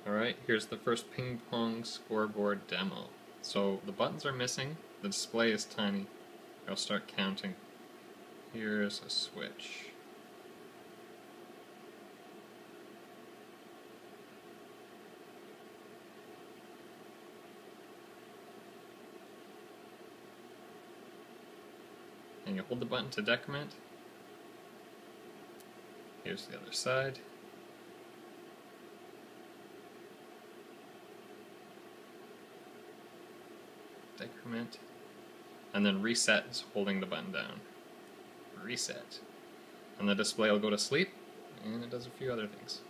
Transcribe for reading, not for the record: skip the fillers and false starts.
Alright, here's the first ping pong scoreboard demo. So the buttons are missing, the display is tiny. I'll start counting. Here's a switch. And you hold the button to decrement. Here's the other side. Decrement. And then reset is holding the button down. Reset. And the display will go to sleep, and it does a few other things.